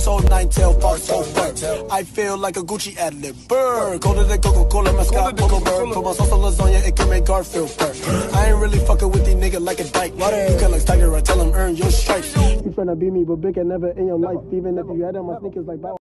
so nine-tail, fox, so bird. I feel like a Gucci ad-lib. Bird, colder than Coca-Cola, mascot, polo bird. Put my sauce on lasagna, it can make Garfield bird. I ain't really fucking with these niggas like a dyke. You can like Tiger, I tell him earn your stripes. You tryna be me, but big and never in your life. Even if you had on my sneakers like bow.